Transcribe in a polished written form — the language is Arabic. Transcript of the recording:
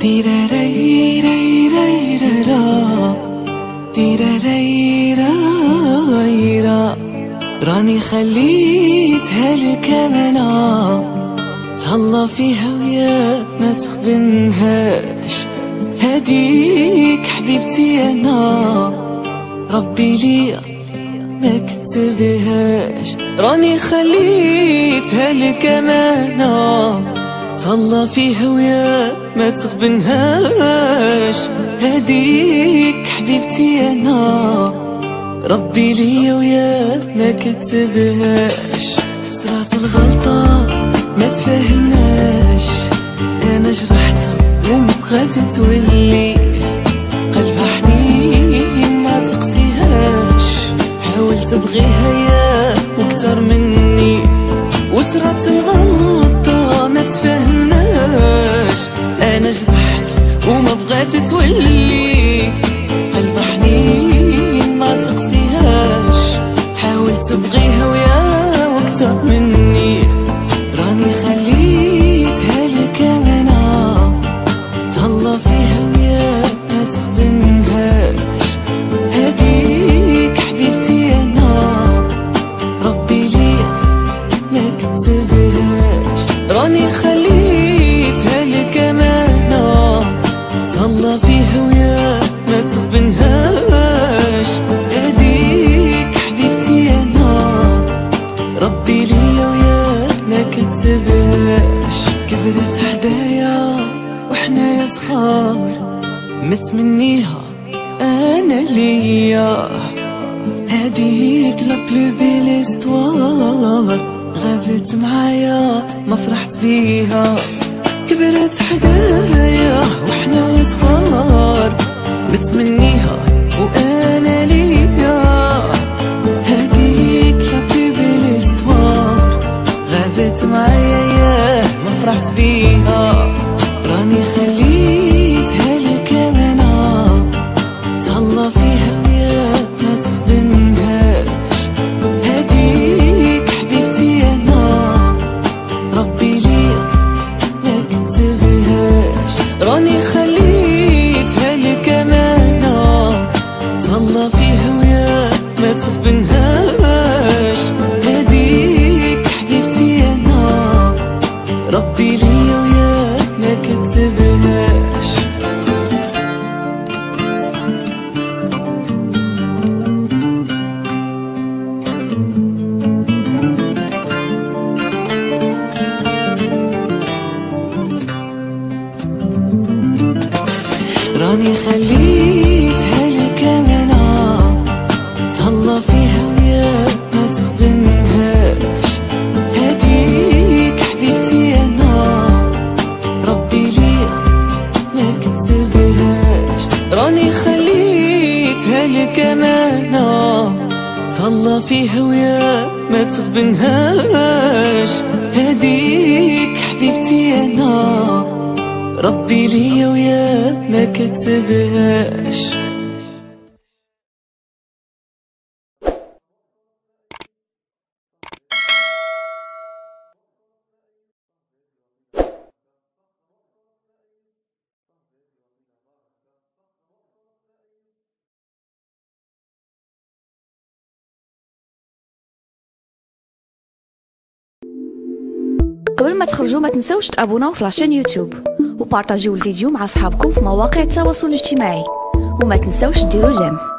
تيراريريريرا تيراريريرا راني خليتها لك أمانة، تهلا فيها ويا ما تخبنهاش. هديك حبيبتي أنا ربي ليا ما كتبهاش، راني خليتها لك أمانة، تهلا فيها ويا ما تخبنهاش. هديك حبيبتي أنا ربي ليا ويا ما كتبهاش. صرات الغلطة ما تفهمناش، أنا جرحتها ومبغات تولي قلبها حنين ما تقسيهاش. حاولت تبغيها يا وكتر مني، وصرات الغلطة ما تفهمناش، أنا جرحتها وما بغات تولي قلبها حنين ما تقسيهاش. حاولت تبغيها ويا وكتر مني، راني خليتها لك أمانة، تهلا فيها ويا ما تخبنهاش. هديك حبيبتي أنا ربي ليا ما كتبهاش، راني خليتها لك أمانة، تهلا فيها ويا ما تخبنهاش. هديك حبيبتي أنا ربي ليا ويا ما كتبهاش. كبرت حدايا وحنايا صغار، متمنيها أنا ليا. هديك لا بلو بيل استوار، غابت معايا ما فرحت بيها. كبرت حدايا وحنايا صغار، متمنيها وأنا ليا. هديك لا بلو بيل استوار، غابت معايا يا ما فرحت بيها. راني خليتها لك أمانة، تهلا فيها ويا ما تخبنهاش. هديك حبيبتي أنا ربي ليا ما كتبهاش، راني خليتها لك أمانة، تهلا فيها ويا ما تخبنهاش. هديك حبيبتي أنا ربي ليا ويا ما كتبهاش. راني خليتها لك أمانة، تهلا فيها ويا ما تخبنهاش. هديك حبيبتي أنا ربي ليا ما كتبهاش، راني خليتها لك أمانة، تهلا فيها ويا ما تخبنهاش. هديك حبيبتي أنا ربي ليا ويا ما كتبهاش. قبل ما تخرجوا ما تنسوش تابوناو في لاشين يوتيوب وبارطاجيو الفيديو مع اصحابكم في مواقع التواصل الاجتماعي، وما تنسوش ديروا جيم.